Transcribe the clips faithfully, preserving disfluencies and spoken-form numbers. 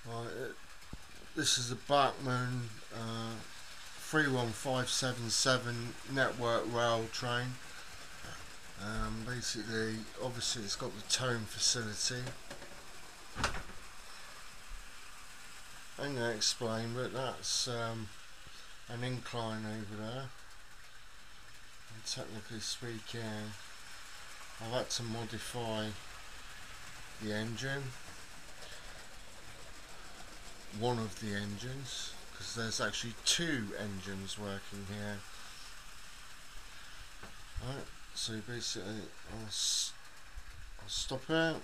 Right, it, this is a Bachmann uh, three one five seven seven network rail train. Um, basically, obviously it's got the towing facility. I'm going to explain, but that's um, an incline over there. And technically speaking, I've had to modify the engine, one of the engines, because there's actually two engines working here. Right, so basically I'll, s I'll stop out,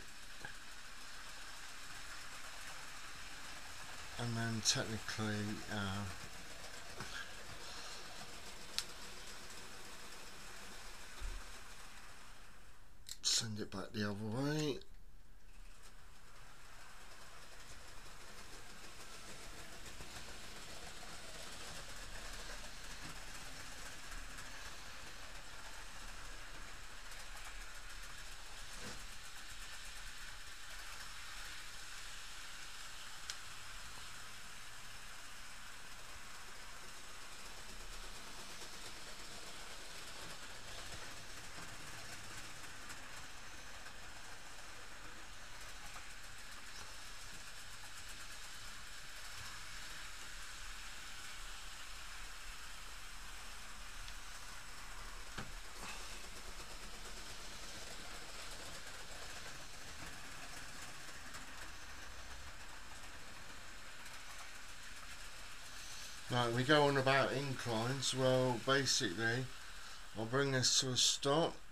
and then technically uh, send it back the other way. Right, we go on about inclines. Well, basically I'll bring this to a stop,